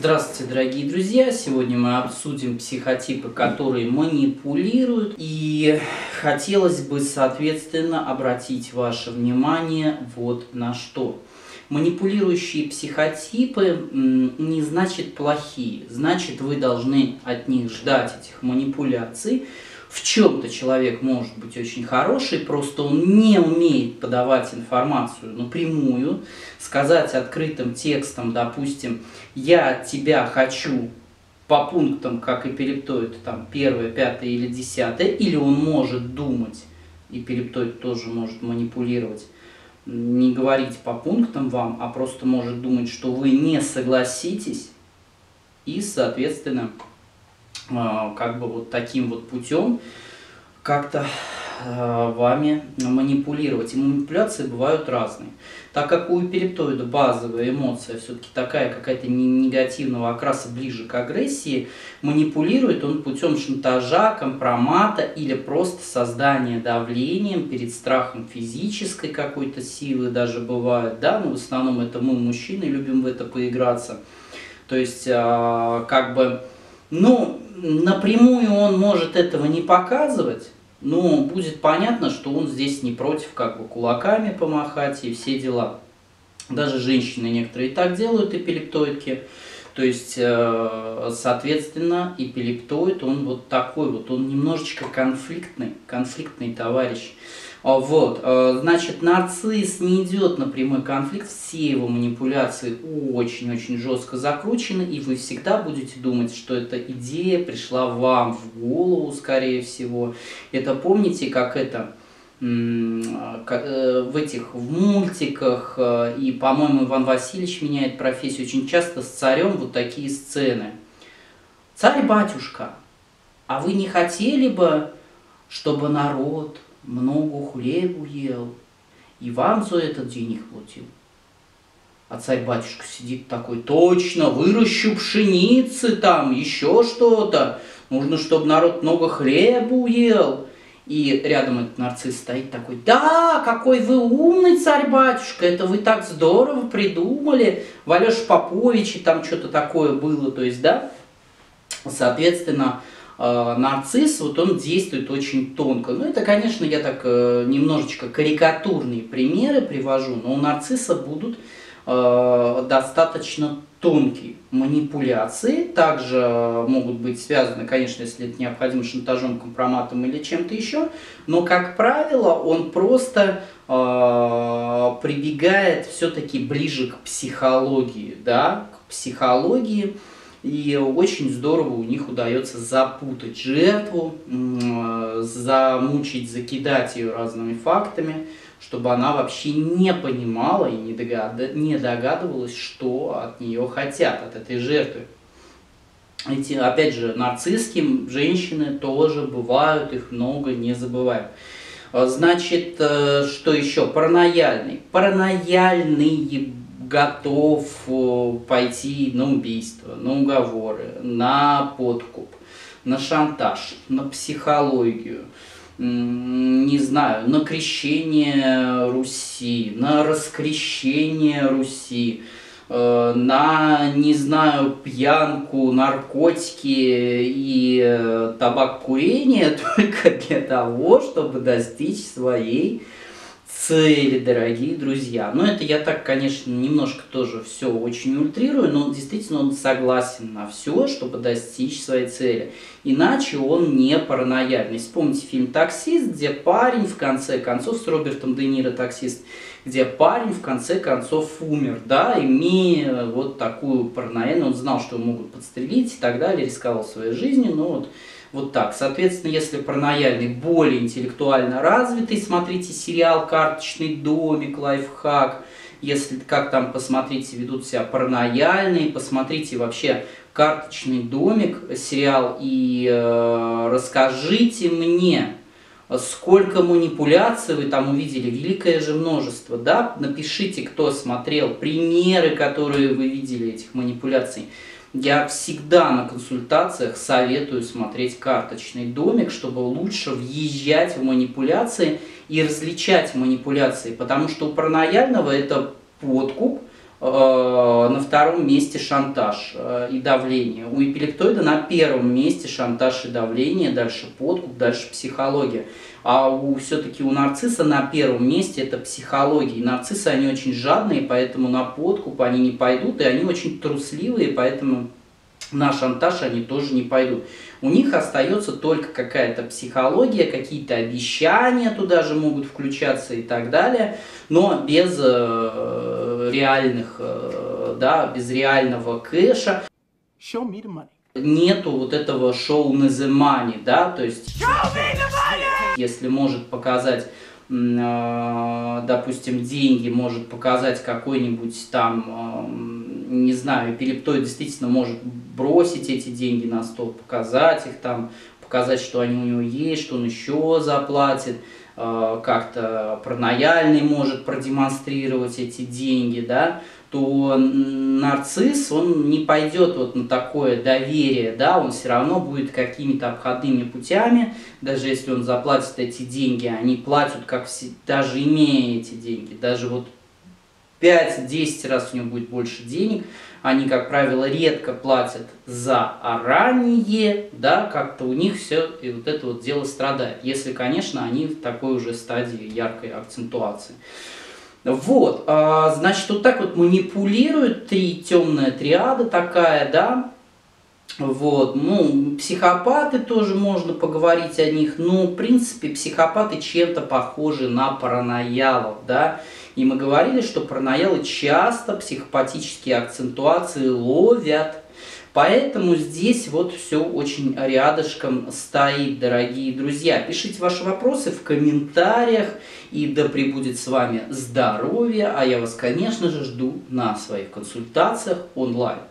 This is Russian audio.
Здравствуйте, дорогие друзья! Сегодня мы обсудим психотипы, которые манипулируют. И хотелось бы, соответственно, обратить ваше внимание вот на что. Манипулирующие психотипы не значит плохие, значит вы должны от них ждать этих манипуляций. В чем-то человек может быть очень хороший, просто он не умеет подавать информацию напрямую, сказать открытым текстом, допустим, я тебя хочу по пунктам, как эпилептоид, там, 1, 5 или 10, или он может думать, эпилептоид тоже может манипулировать, не говорить по пунктам вам, а просто может думать, что вы не согласитесь, и, соответственно, как бы вот таким вот путем как-то вами манипулировать. И манипуляции бывают разные. Так как у эпилептоида базовая эмоция все-таки такая какая-то негативного окраса, ближе к агрессии, манипулирует он путем шантажа, компромата или просто создания давлением перед страхом физической какой-то силы даже бывает, да, но в основном это мы, мужчины, любим в это поиграться. То есть, как бы, ну, напрямую он может этого не показывать, но будет понятно, что он здесь не против как бы кулаками помахать и все дела. Даже женщины некоторые и так делают, эпилептоидки. То есть, соответственно, эпилептоид, он вот такой вот, он немножечко конфликтный товарищ. Вот, значит, нарцисс не идет на прямой конфликт, все его манипуляции очень-очень жестко закручены, и вы всегда будете думать, что эта идея пришла вам в голову, скорее всего. Это помните, как это в мультиках, и, по-моему, Иван Васильевич меняет профессию, очень часто с царем вот такие сцены. Царь-батюшка, а вы не хотели бы, чтобы народ много хлебу ел, и вам за этот денег платил? А царь-батюшка сидит такой: точно, выращу пшеницы там, еще что-то, нужно, чтобы народ много хлебу ел. И рядом этот нарцисс стоит такой: да, какой вы умный царь-батюшка, это вы так здорово придумали, в Алёше Поповиче там что-то такое было, то есть, да, соответственно, нарцисс, вот он действует очень тонко. Ну, это, конечно, я так немножечко карикатурные примеры привожу, но у нарцисса будут достаточно тонкие манипуляции. Также могут быть связаны, конечно, если это необходимо, шантажом, компроматом или чем-то еще. Но, как правило, он просто прибегает все-таки ближе к психологии, да, к психологии. И очень здорово у них удается запутать жертву, замучить, закидать ее разными фактами, чтобы она вообще не понимала и не догадывалась, что от нее хотят, от этой жертвы. Эти, опять же, нарциссские женщины тоже бывают, их много, не забываем. Значит, что еще? Паранояльный. Паранояльный готов пойти на убийство, на уговоры, на подкуп, на шантаж, на психологию, не знаю, на крещение Руси, на раскрещение Руси, на, не знаю, пьянку, наркотики и табак-курение только для того, чтобы достичь своей цели, дорогие друзья. Но это я так, конечно, немножко тоже все очень утрирую, но действительно он согласен на все, чтобы достичь своей цели. Иначе он не паранояльный. Вспомните фильм «Таксист», где парень в конце концов, с Робертом Де Ниро «Таксист», где парень в конце концов умер, да, имея вот такую паранояльную, он знал, что его могут подстрелить и так далее, рисковал своей жизнью, но вот так. Соответственно, если паранояльный более интеллектуально развитый, смотрите сериал «Карточный домик», лайфхак. Если как там, посмотрите, ведут себя паранояльные, посмотрите вообще «Карточный домик», сериал, и расскажите мне, сколько манипуляций вы там увидели, великое же множество, да? Напишите, кто смотрел, примеры, которые вы видели этих манипуляций. Я всегда на консультациях советую смотреть «Карточный домик», чтобы лучше въезжать в манипуляции и различать манипуляции, потому что у паранояльного это подкуп, На втором месте шантаж и давление. У эпилептоида на первом месте шантаж и давление, дальше подкуп, дальше психология. А все-таки у нарцисса на первом месте это психология. И нарциссы, они очень жадные, поэтому на подкуп они не пойдут, и они очень трусливые, поэтому на шантаж они тоже не пойдут. У них остается только какая-то психология, какие-то обещания туда же могут включаться и так далее, но без реальных, да, без реального кэша. Show me the money. Нету вот этого show me the money, да, то есть если может показать, допустим, деньги, может показать какой-нибудь там, не знаю, эпилептоид действительно может бросить эти деньги на стол, показать их там, показать, что они у него есть, что он еще заплатит, как-то паранояльный может продемонстрировать эти деньги, да, то нарцисс, он не пойдет вот на такое доверие, да, он все равно будет какими-то обходными путями, даже если он заплатит эти деньги, они платят, как все, даже имея эти деньги, даже вот 5-10 раз у него будет больше денег, они, как правило, редко платят за ранее, да, как-то у них все и вот это вот дело страдает, если, конечно, они в такой уже стадии яркой акцентуации. Вот, значит, вот так вот манипулируют, темная триада такая, да, вот, ну, психопаты тоже можно поговорить о них, но, в принципе, психопаты чем-то похожи на параноялов, да, и мы говорили, что параноялы часто психопатические акцентуации ловят. Поэтому здесь вот все очень рядышком стоит, дорогие друзья. Пишите ваши вопросы в комментариях, и да пребудет с вами здоровье. А я вас, конечно же, жду на своих консультациях онлайн.